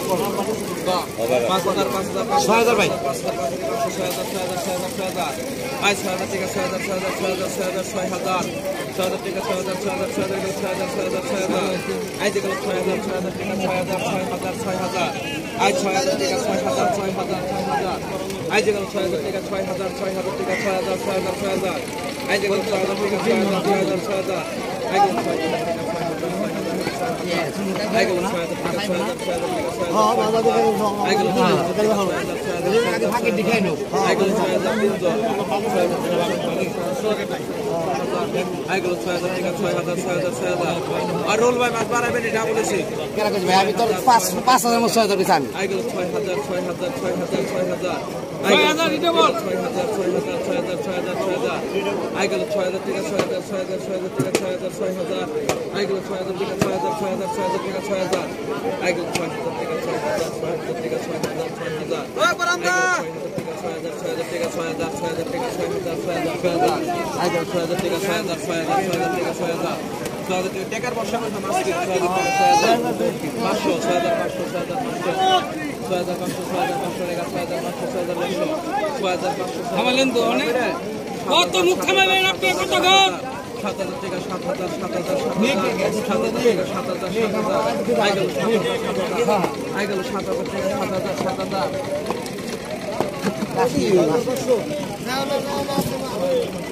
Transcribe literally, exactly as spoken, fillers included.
পাঁচ হাজার পাঁচ হাজার ছয় হাজার ভাই পাঁচ হাজার ছয় হাজার ছয় হাজার ছয় হাজার ছয় হাজার আই ছয় হাজার টাকা ছয় হাজার ছয় হাজার ছয় হাজার ছয় হাজার ছয় হাজার ছয় হাজার টাকা ছয় হাজার ছয় হাজার ছয় হাজার ছয় হাজার ছয় হাজার ছয় হাজার আই যেগুলো ছয় হাজার ছয় হাজার টাকা ছয় হাজার ছয় হাজার ছয় হাজার আই ছয় হাজার টাকা ছয় হাজার ছয় হাজার ছয় হাজার আই যেগুলো ছয় হাজার টাকা ছয় হাজার ছয় হাজার টাকা ছয় হাজার ছয় হাজার ছয় হাজার আই যেগুলো ছয় হাজার টাকা ছয় হাজার ছয় হাজার ছয় হাজার আই যেগুলো ছয় হাজার টাকা ছয় হাজার ছয় হাজার I go to try the try the try the try the I go to try the try the I go to try the I go to try the ticket try the try the try the আর roll ভাই মাছ বাড়াবেন এটা বলেছি কেন কইছ ভাই আমি তো পাঁচ পাঁচ হাজার ছয় হাজার কইছি আমি I go to ছয় হাজার ছয় হাজার ছয় হাজার ছয় হাজার ছয় হাজার দিতে বল ছয় হাজার ছয় হাজার ছয় হাজার ছয় হাজার ছয় হাজার I go to ছয় হাজার ticket ছয় হাজার ছয় হাজার ছয় হাজার ticket ছয় হাজার ছয় হাজার I go to ছয় হাজার ticket ছয় হাজার ছয় হাজার ছয় হাজার ticket ছয় হাজার I go to ছয় হাজার ticket ছয় হাজার ছয় হাজার ticket ছয় হাজার ছয় হাজার ওই বারান্দা ছয় হাজার ছয় হাজার ticket ছয় হাজার ছয় হাজার ticket ছয় হাজার ছয় হাজার ছয় হাজার I go to ছয় হাজার ticket ছয় হাজার ছয় হাজার ছয় হাজার ticket ছয় হাজার ছয় হাজার টাকার বর্ষা মাছ কি ছয় হাজার ছয় হাজার পাঁচশো ছয় হাজার পাঁচশো ছয় হাজার পাঁচশো ছয় হাজার পাঁচশো ছয় হাজার পাঁচশো টাকা ছয় হাজার পাঁচশো ছয় হাজার পাঁচশো ছয় হাজার পাঁচশো থামালেন তো অনেক কত মুখ থামাবেন আপনি কত ঘর সাত হাজার টাকা সাত হাজার সাত হাজার সাত হাজার টাকা সাত হাজার সাত হাজার আই গেল সাত হাজার টাকা সাত হাজার সাত হাজার